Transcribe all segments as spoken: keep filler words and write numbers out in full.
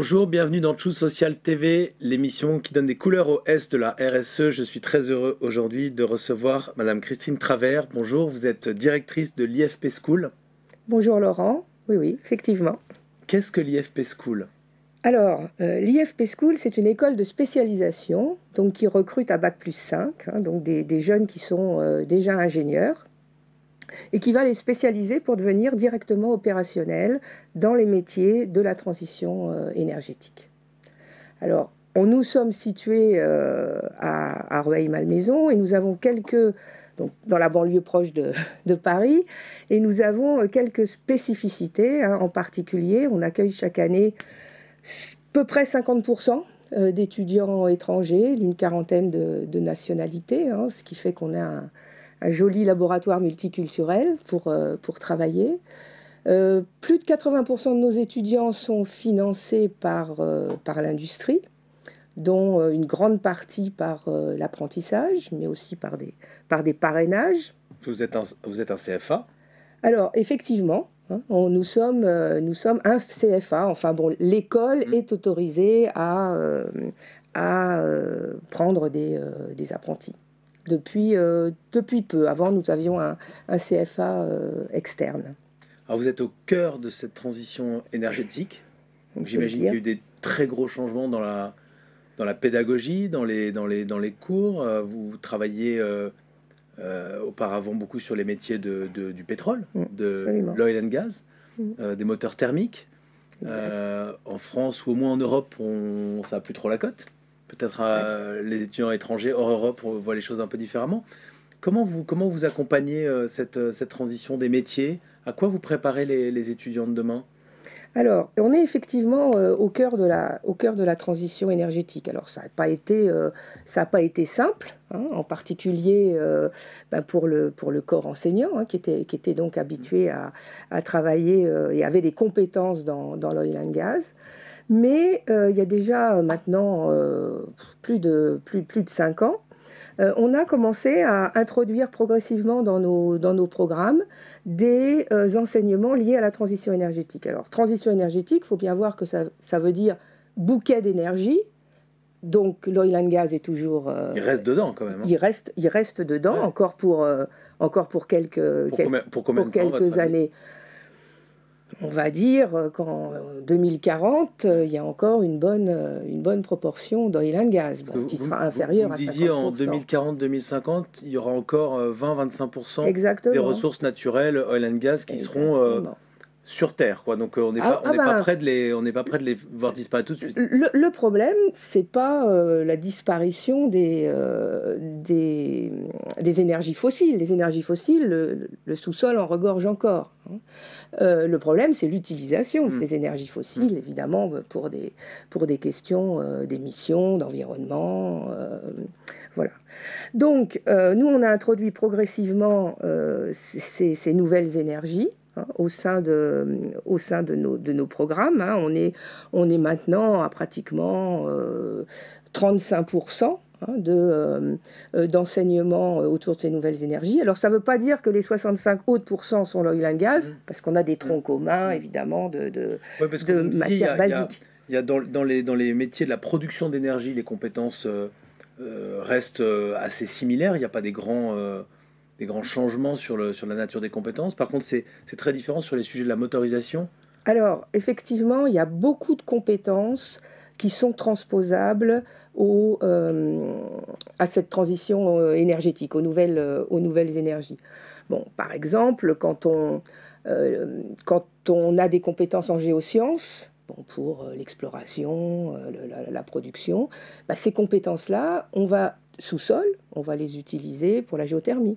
Bonjour, bienvenue dans Choose Social T V, l'émission qui donne des couleurs au S de la R S E. Je suis très heureux aujourd'hui de recevoir Madame Christine Travers. Bonjour, vous êtes directrice de l'I F P School. Bonjour Laurent, oui oui, effectivement. Qu'est-ce que l'I F P School? Alors, euh, l'I F P School, c'est une école de spécialisation donc, qui recrute à bac plus cinq, hein, donc des, des jeunes qui sont euh, déjà ingénieurs, et qui va les spécialiser pour devenir directement opérationnels dans les métiers de la transition euh, énergétique. Alors, on, nous sommes situés euh, à, à Rueil-Malmaison et nous avons quelques, donc dans la banlieue proche de, de Paris, et nous avons quelques spécificités. Hein, en particulier, on accueille chaque année à peu près cinquante pour cent d'étudiants étrangers, d'une quarantaine de, de nationalités, hein, ce qui fait qu'on a un un joli laboratoire multiculturel pour, euh, pour travailler. Euh, plus de quatre-vingts pour cent de nos étudiants sont financés par, euh, par l'industrie, dont euh, une grande partie par euh, l'apprentissage, mais aussi par des, par des parrainages. Vous êtes un, vous êtes un C F A? Alors, effectivement, hein, on, nous, sommes, euh, nous sommes un C F A. Enfin bon, l'école mmh. est autorisée à, euh, à euh, prendre des, euh, des apprentis. Depuis, euh, depuis peu. Avant, nous avions un, un C F A euh, externe. Alors, vous êtes au cœur de cette transition énergétique. J'imagine qu'il y a eu des très gros changements dans la, dans la pédagogie, dans les, dans les, dans les cours. Vous travaillez euh, euh, auparavant beaucoup sur les métiers de, de, du pétrole, mmh, de l'oil and gas, mmh. euh, des moteurs thermiques. Euh, en France ou au moins en Europe, on, ça n'a plus trop la cote. Peut-être euh, les étudiants étrangers hors Europe voient les choses un peu différemment. Comment vous, comment vous accompagnez euh, cette, cette transition des métiers? À quoi vous préparez les, les étudiants de demain? Alors, on est effectivement euh, au, cœur de la, au cœur de la transition énergétique. Alors, ça n'a pas été, euh, ça n'a pas été simple, hein, en particulier euh, ben pour, le, pour le corps enseignant, hein, qui, était, qui était donc habitué à, à travailler euh, et avait des compétences dans, dans l'oil and gas. Mais euh, il y a déjà maintenant euh, plus, de, plus, plus de cinq ans, euh, on a commencé à introduire progressivement dans nos, dans nos programmes des euh, enseignements liés à la transition énergétique. Alors, transition énergétique, il faut bien voir que ça, ça veut dire bouquet d'énergie. Donc, l'oil and gas est toujours... Euh, il reste dedans, quand même. Hein. Il, reste, il reste dedans, ouais. encore, pour, euh, encore pour quelques, pour quel, combien, pour combien pour de temps, quelques années. On va dire qu'en deux mille quarante, il y a encore une bonne, une bonne proportion d'oil and gas, bon, qui vous, sera inférieure vous, vous à disiez cinquante pour cent. En deux mille quarante deux mille cinquante, il y aura encore vingt à vingt-cinq pour cent Exactement. des ressources naturelles oil and gas qui Exactement. seront euh, sur Terre, quoi. Donc on n'est ah, pas, on ah ben, pas près de les, on n'est pas près de les voir disparaître tout de suite. Le, le problème, c'est pas euh, la disparition des, euh, des, des énergies fossiles. Les énergies fossiles, le, le sous-sol en regorge encore. Hein. Euh, le problème, c'est l'utilisation de mmh. ces énergies fossiles, mmh. évidemment, pour des, pour des questions euh, d'émissions, d'environnement. Euh, voilà. Donc, euh, nous, on a introduit progressivement euh, ces, ces nouvelles énergies. Hein, au sein de, au sein de, nos, de nos programmes. Hein. On, est, on est maintenant à pratiquement euh, trente-cinq pour cent hein, de, euh, d'enseignement autour de ces nouvelles énergies. Alors ça ne veut pas dire que les soixante-cinq autres pourcents sont l'oil and gas, mmh. parce qu'on a des troncs communs, mmh. évidemment, de, de, ouais, parce de matières basiques. Il y a, y a dans, dans, les, dans les métiers de la production d'énergie, les compétences euh, euh, restent euh, assez similaires. Il n'y a pas des grands... Euh, des grands changements sur, le, sur la nature des compétences. Par contre, c'est très différent sur les sujets de la motorisation. Alors, effectivement, il y a beaucoup de compétences qui sont transposables au, euh, à cette transition énergétique, aux nouvelles, euh, aux nouvelles énergies. Bon, par exemple, quand on, euh, quand on a des compétences en géosciences, bon, pour euh, l'exploration, euh, la, la production, bah, ces compétences-là, on va, sous-sol, on va les utiliser pour la géothermie,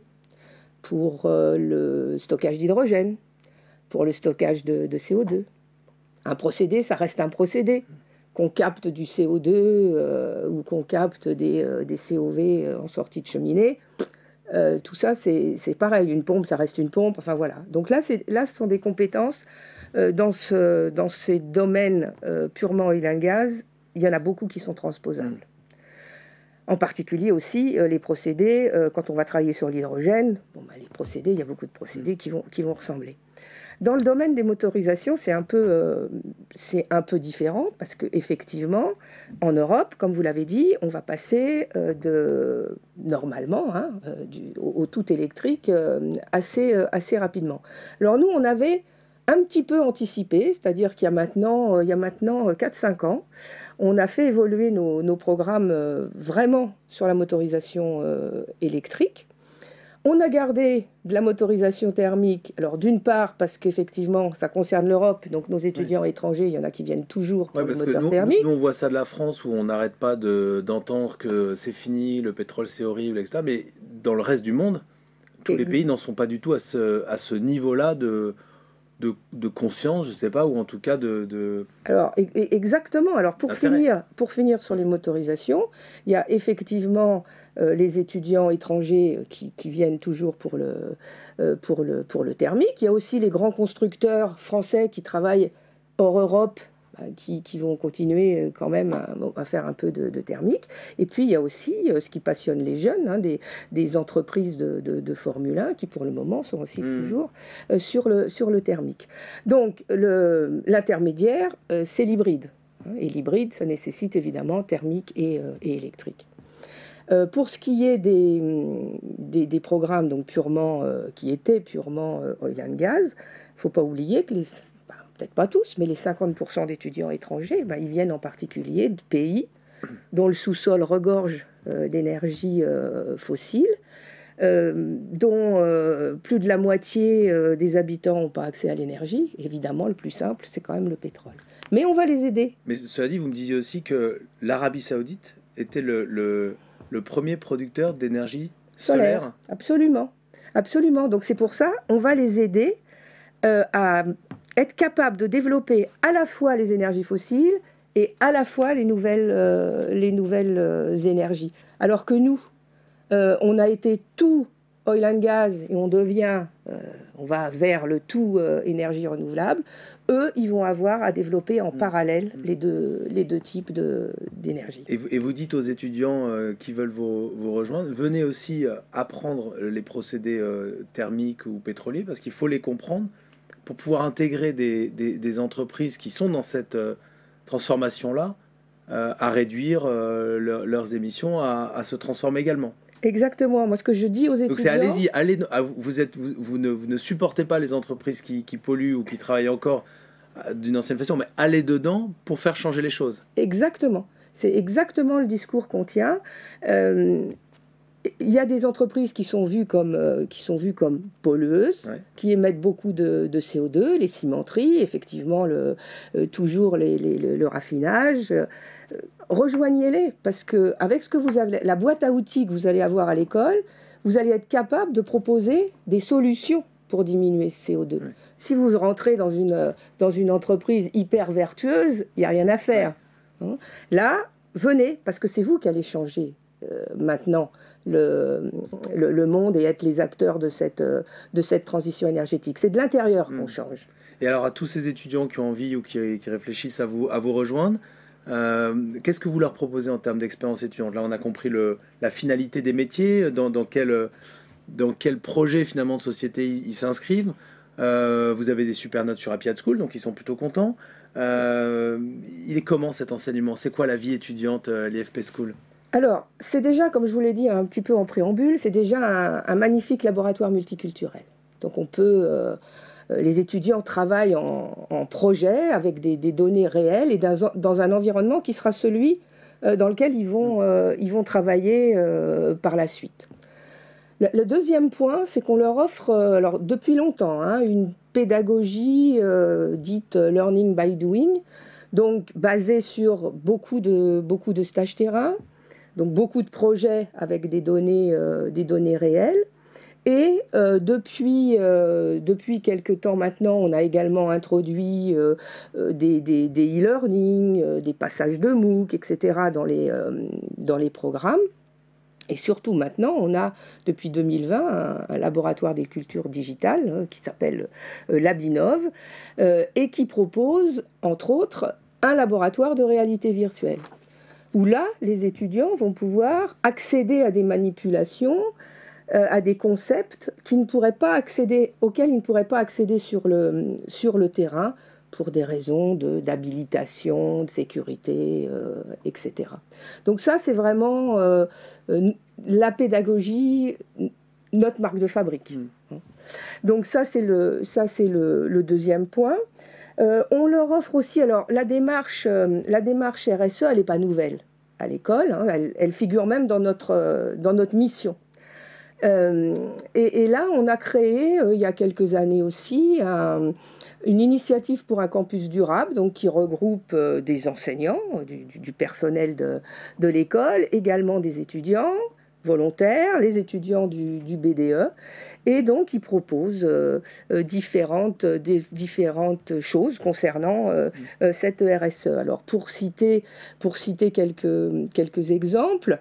pour euh, le stockage d'hydrogène, pour le stockage de, de C O deux. Un procédé, ça reste un procédé. Qu'on capte du C O deux euh, ou qu'on capte des, euh, des C O V en sortie de cheminée, euh, tout ça, c'est pareil. Une pompe, ça reste une pompe. Enfin, voilà. Donc là, là ce sont des compétences euh, dans, ce, dans ces domaines euh, purement oil and gaz. Il y en a beaucoup qui sont transposables. Mmh. En particulier aussi euh, les procédés, euh, quand on va travailler sur l'hydrogène, bon, bah, les procédés, il y a beaucoup de procédés qui vont, qui vont ressembler. Dans le domaine des motorisations, c'est un peu, euh, c'est un peu différent parce qu'effectivement, en Europe, comme vous l'avez dit, on va passer euh, de, normalement hein, euh, du, au, au tout électrique euh, assez, euh, assez rapidement. Alors nous, on avait un petit peu anticipé, c'est-à-dire qu'il y a maintenant, euh, il y a maintenant quatre cinq ans, on a fait évoluer nos, nos programmes euh, vraiment sur la motorisation euh, électrique. On a gardé de la motorisation thermique, alors d'une part parce qu'effectivement ça concerne l'Europe, donc nos étudiants oui. étrangers, il y en a qui viennent toujours pour ouais, le moteur nous, thermique. Nous on voit ça de la France où on n'arrête pas d'entendre que c'est fini, le pétrole c'est horrible, et cetera. Mais dans le reste du monde, tous Ex les pays n'en sont pas du tout à ce, à ce niveau-là de, de, de conscience, je ne sais pas, ou en tout cas de... de... Alors exactement, alors pour finir, pour finir sur les motorisations, il y a effectivement... Euh, les étudiants étrangers qui, qui viennent toujours pour le, euh, pour, le, pour le thermique. Il y a aussi les grands constructeurs français qui travaillent hors Europe, bah, qui, qui vont continuer quand même à, à faire un peu de, de thermique. Et puis il y a aussi euh, ce qui passionne les jeunes, hein, des, des entreprises de, de, de Formule un qui pour le moment sont aussi mmh. toujours euh, sur, le, sur le thermique. Donc l'intermédiaire, euh, c'est l'hybride. Hein, et l'hybride, ça nécessite évidemment thermique et, euh, et électrique. Euh, pour ce qui est des, des, des programmes donc purement, euh, qui étaient purement euh, oil and gas, il ne faut pas oublier que les, bah, peut-être pas tous, mais les cinquante pour cent d'étudiants étrangers, bah, ils viennent en particulier de pays dont le sous-sol regorge euh, d'énergie euh, fossile, euh, dont euh, plus de la moitié euh, des habitants n'ont pas accès à l'énergie. Évidemment, le plus simple, c'est quand même le pétrole. Mais on va les aider. Mais cela dit, vous me disiez aussi que l'Arabie Saoudite était le... le... le premier producteur d'énergie solaire. solaire. Absolument, absolument. Donc c'est pour ça, on va les aider euh, à être capables de développer à la fois les énergies fossiles et à la fois les nouvelles, euh, les nouvelles euh, énergies. Alors que nous, euh, on a été tout oil and gas et on devient, euh, on va vers le tout euh, énergie renouvelable. Eux, ils vont avoir à développer en mmh. parallèle les deux, les deux types d'énergie. Et, et vous dites aux étudiants euh, qui veulent vous, vous rejoindre, venez aussi euh, apprendre les procédés euh, thermiques ou pétroliers, parce qu'il faut les comprendre pour pouvoir intégrer des, des, des entreprises qui sont dans cette euh, transformation-là, euh, à réduire euh, leur, leurs émissions, à, à se transformer également. Exactement. Moi, ce que je dis aux étudiants... Donc c'est allez-y, allez, vous, êtes, vous, vous, ne, vous ne supportez pas les entreprises qui, qui polluent ou qui travaillent encore d'une ancienne façon, mais allez dedans pour faire changer les choses. Exactement. C'est exactement le discours qu'on tient. Euh, il y a des entreprises qui sont vues comme, euh, qui sont vues comme pollueuses, ouais. qui émettent beaucoup de, de C O deux, les cimenteries, effectivement, le, euh, toujours les, les, le, le raffinage. Euh, rejoignez-les, parce qu'avec ce que vous avez, la boîte à outils que vous allez avoir à l'école, vous allez être capable de proposer des solutions pour diminuer ce C O deux. Ouais. Si vous rentrez dans une, dans une entreprise hyper vertueuse, il n'y a rien à faire. Ouais. Là, venez, parce que c'est vous qui allez changer euh, maintenant le, le, le monde et être les acteurs de cette, de cette transition énergétique. C'est de l'intérieur mmh. qu'on change. Et alors, à tous ces étudiants qui ont envie ou qui, qui réfléchissent à vous, à vous rejoindre, euh, qu'est-ce que vous leur proposez en termes d'expérience étudiante? Là, on a compris le, la finalité des métiers, dans, dans, quel, dans quel projet finalement de société ils s'inscrivent. Euh, vous avez des super notes sur Happy School, donc ils sont plutôt contents. Euh, il est comment cet enseignement? C'est quoi la vie étudiante à l'I F P School? Alors, c'est déjà, comme je vous l'ai dit un petit peu en préambule, c'est déjà un, un magnifique laboratoire multiculturel. Donc on peut... Euh, les étudiants travaillent en, en projet avec des, des données réelles et dans, dans un environnement qui sera celui euh, dans lequel ils vont, euh, ils vont travailler euh, par la suite. Le, le deuxième point, c'est qu'on leur offre, euh, alors depuis longtemps, hein, une pédagogie euh, dite learning by doing, donc basée sur beaucoup de, beaucoup de stages terrain, donc beaucoup de projets avec des données, euh, des données réelles. Et euh, depuis, euh, depuis quelques temps maintenant, on a également introduit euh, des, des, des e-learning, euh, des passages de MOOC, et cetera dans les, euh, dans les programmes. Et surtout maintenant, on a depuis deux mille vingt un, un laboratoire des cultures digitales euh, qui s'appelle euh, Labinov euh, et qui propose, entre autres, un laboratoire de réalité virtuelle. Où là, les étudiants vont pouvoir accéder à des manipulations euh, à des concepts qui ne pourraient pas accéder, auxquels ils ne pourraient pas accéder sur le, sur le terrain pour des raisons de, d'habilitation, de sécurité, euh, et cetera. Donc ça, c'est vraiment euh, euh, la pédagogie, notre marque de fabrique. Mmh. Donc ça, c'est le, ça, c'est le, le deuxième point. Euh, on leur offre aussi, alors la démarche, euh, la démarche R S E, elle n'est pas nouvelle à l'école, hein, elle, elle figure même dans notre, euh, dans notre mission. Euh, et, et là, on a créé, euh, il y a quelques années aussi, un, une initiative pour un campus durable, donc qui regroupe euh, des enseignants, du, du personnel de, de l'école, également des étudiants volontaires, les étudiants du, du B D E, et donc ils proposent euh, euh, différentes, euh, des, différentes choses concernant euh, euh, cette R S E. Alors pour citer, pour citer quelques, quelques exemples,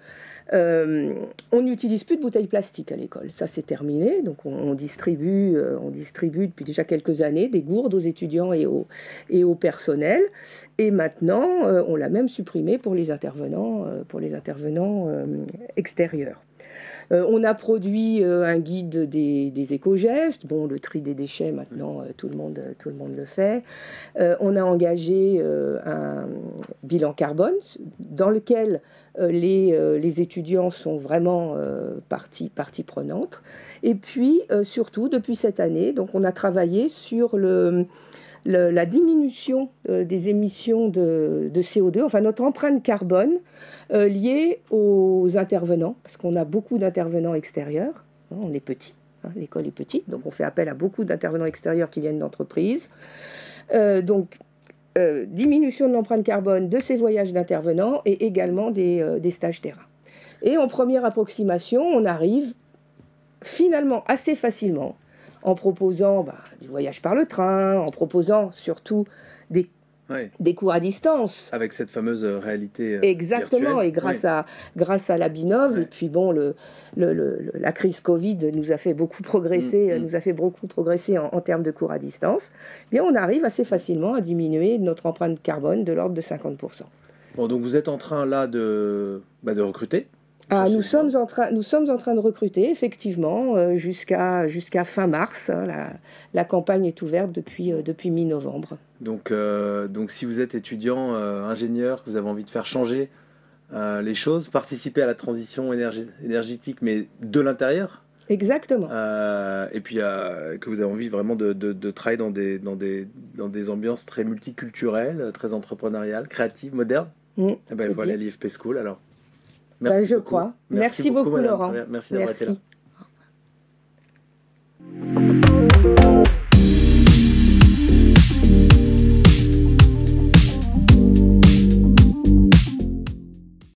Euh, on n'utilise plus de bouteilles plastiques à l'école, ça c'est terminé. Donc on, on, distribue, euh, on distribue depuis déjà quelques années des gourdes aux étudiants et au, et au personnel. Et maintenant, euh, on l'a même supprimé pour les intervenants, euh, pour les intervenants euh, extérieurs. Euh, on a produit euh, un guide des, des éco-gestes. Bon, le tri des déchets, maintenant, euh, tout, le monde, tout le monde le fait. Euh, on a engagé euh, un bilan carbone dans lequel euh, les, euh, les étudiants sont vraiment euh, partie, partie prenante. Et puis, euh, surtout, depuis cette année, donc, on a travaillé sur le... Le, la diminution euh, des émissions de, de C O deux, enfin notre empreinte carbone euh, liée aux intervenants, parce qu'on a beaucoup d'intervenants extérieurs, hein, on est petit, hein, l'école est petite, donc on fait appel à beaucoup d'intervenants extérieurs qui viennent d'entreprises. Euh, donc euh, diminution de l'empreinte carbone de ces voyages d'intervenants et également des, euh, des stages terrain. Et en première approximation, on arrive finalement assez facilement en proposant bah, du voyage par le train, en proposant surtout des, ouais. des cours à distance. Avec cette fameuse réalité Exactement, virtuelle. Et grâce, ouais. à, grâce à la Binov, ouais. Et puis bon, le, le, le, la crise Covid nous a fait beaucoup progresser, mmh, mmh. nous a fait beaucoup progresser en, en termes de cours à distance. Eh bien, on arrive assez facilement à diminuer notre empreinte carbone de l'ordre de cinquante pour cent. Bon, donc vous êtes en train là de, bah, de recruter. Ah, nous, sommes en train, nous sommes en train de recruter, effectivement, euh, jusqu'à jusqu'à fin mars. Hein, la, la campagne est ouverte depuis, euh, depuis mi-novembre. Donc, euh, donc, si vous êtes étudiant, euh, ingénieur, que vous avez envie de faire changer euh, les choses, participer à la transition énergie, énergétique, mais de l'intérieur. Exactement. Euh, et puis, euh, que vous avez envie vraiment de, de, de travailler dans des, dans, des, dans des ambiances très multiculturelles, très entrepreneuriales, créatives, modernes. Mmh, et ben, voilà l'I F P School, alors. Merci ben, je beaucoup. crois. Merci, Merci beaucoup, beaucoup Laurent. Merci d'avoir été là.